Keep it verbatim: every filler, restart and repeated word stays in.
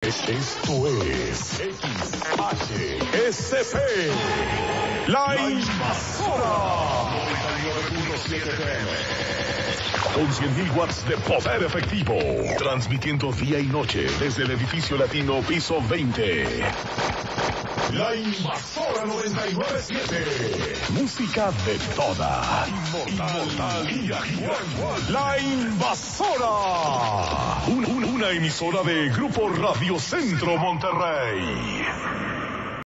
Esto es X H S P, La Invasora. noventa y nueve punto siete F M. Con cien mil watts de poder efectivo. Transmitiendo día y noche desde el edificio latino piso veinte. La Invasora noventa y nueve punto siete. Música de toda. Inmortal y actual. La Invasora. Una, una, una emisora de Grupo Radio Centro Monterrey.